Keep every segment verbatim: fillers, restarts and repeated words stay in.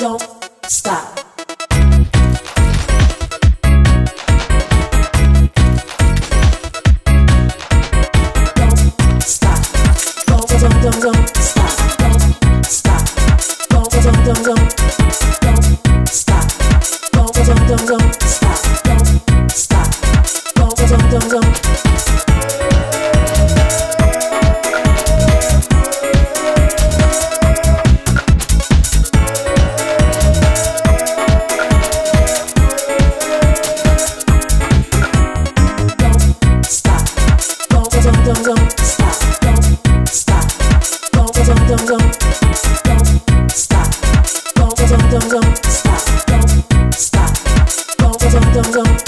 don't stop. Don't stop. Don't don't don't don't stop. Don't stop. Don't don't don't don't don't stop. Don't don't don't don't stop. Don't stop. Don't don't don't don't. Don't don't stop. Don't stop. Don't don't don't don't don't stop. Don't don't don't don't stop. Don't stop. Don't don't don't don't.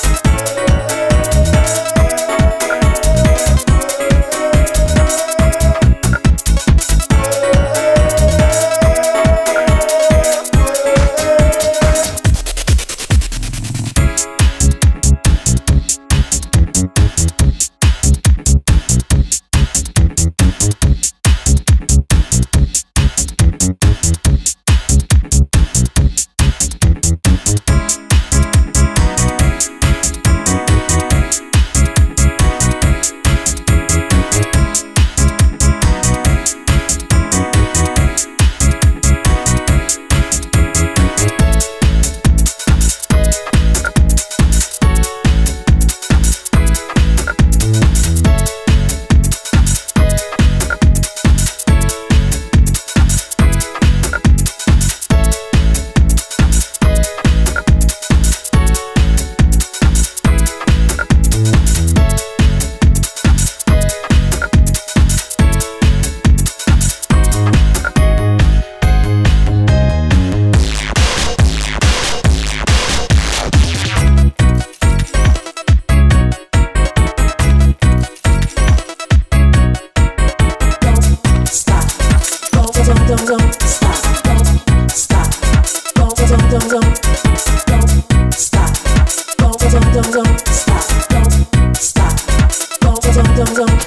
Don't don't stop. Don't stop. Don't don't don't don't don't stop. Don't don't don't don't stop. Don't stop. Don't don't don't don't.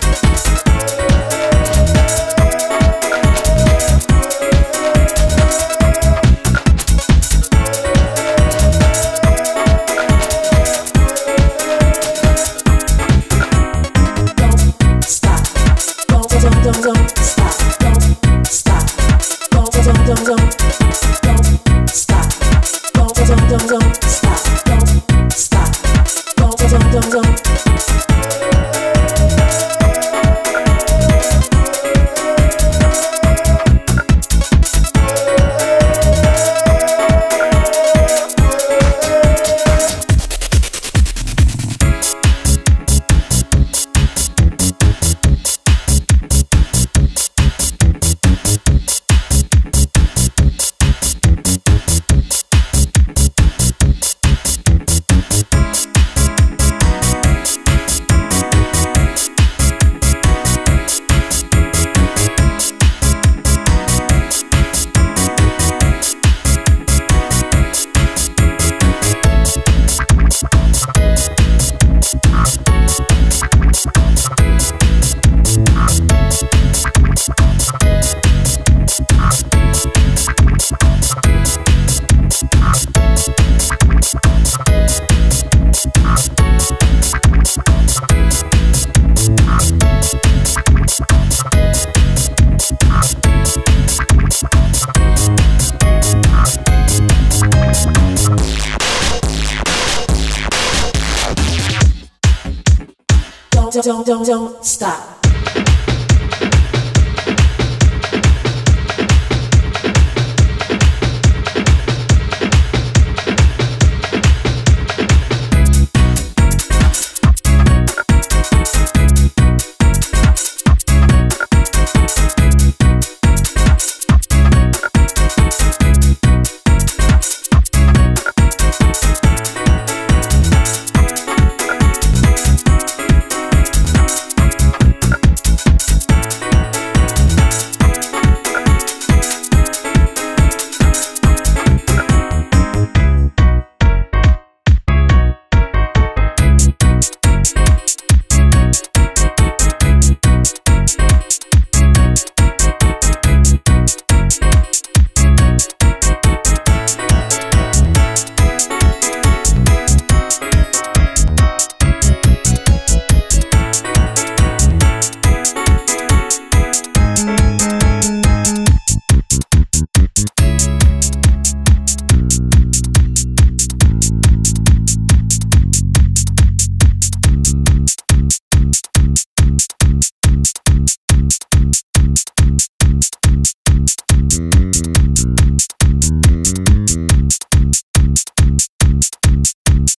Don't stop. Don't don't don't don't stop. Don't stop. Don't don't don't don't stop. Don't don't don't don't stop. Don't stop. Don't don't don't don't. Don't don't don't don't stop.